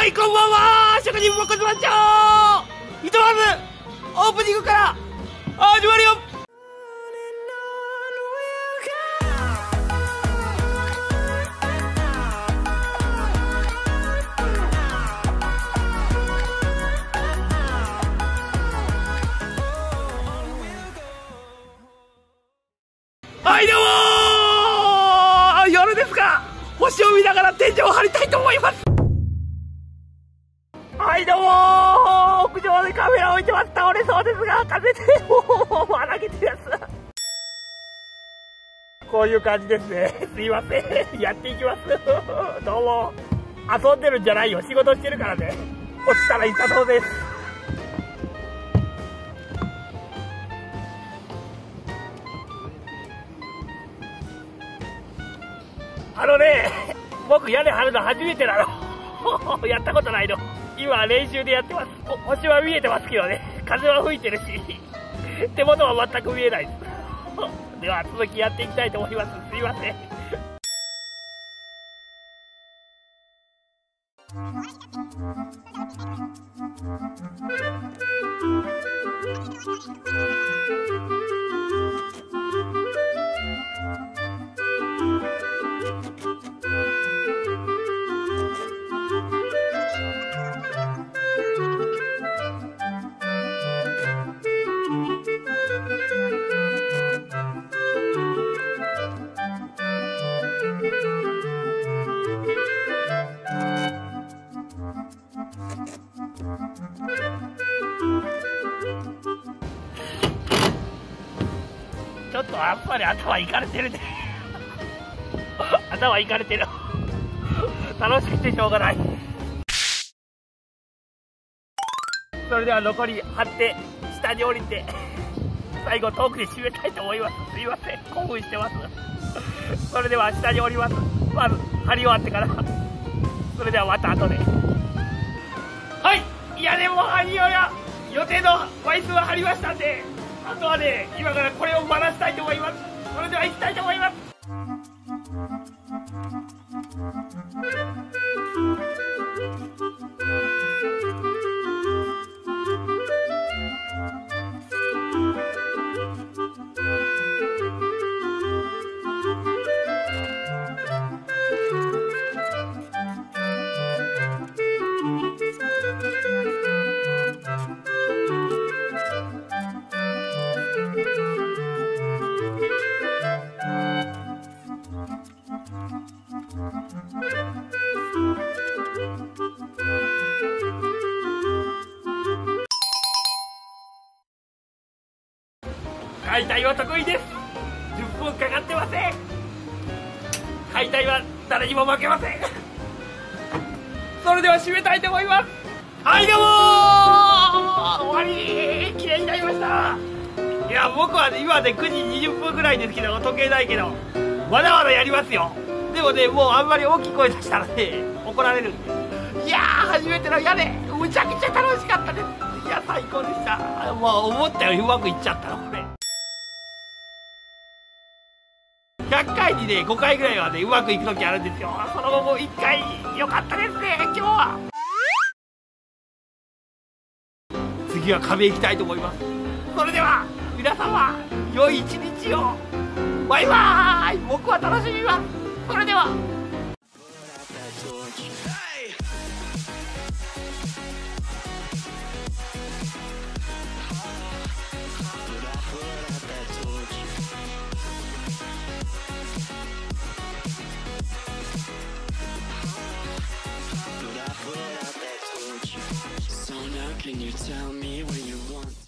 はいこんばんは、職人僕ズ番長。ひとまずオープニングから始まるよ。はいどうもー、夜ですが星を見ながら天井を張りたいと思います。はいどうもー、屋上でカメラ置いてます。倒れそうですが風でもう穴げてるやつこういう感じですね。すいません、やっていきますどうも。遊んでるんじゃないよ、仕事してるからね。落ちたら痛そうです。僕屋根張るの初めてなのやったことないの。今練習でやってます。星は見えてますけどね、風は吹いてるし手元は全く見えないですでは続きやっていきたいと思います。すいません。ちょっとやっぱり頭いかれてるね頭いかれてる楽しくてしょうがない。それでは残り張って下に降りて最後トークで締めたいと思います。すいません、興奮してますそれでは下に降ります。まず張り終わってから。それではまた後で。はい、屋根も張り終わり、予定の枚数は張りましたんで、あとはね、今からこれを回したいと思います。それでは行きたいと思います。解体は得意です。10分かかってません。解体は誰にも負けませんそれでは締めたいと思います。はいどうもー、終わり。綺麗になりました。いや僕はね、今で9時20分ぐらいですけど、時計ないけどまだまだやりますよ。でもね、もうあんまり大きい声出したらね怒られるんで。いやー、初めての屋根むちゃくちゃ楽しかったです。いや最高でした。もう思ったよりうまくいっちゃったのこれ。100回にね5回ぐらいはねうまくいく時あるんですよ。その後も1回良かったですね。今日は次は壁行きたいと思います。それでは皆様良い一日を。バイバーイ。僕は楽しみます。それでは。 So now can you tell me what you want?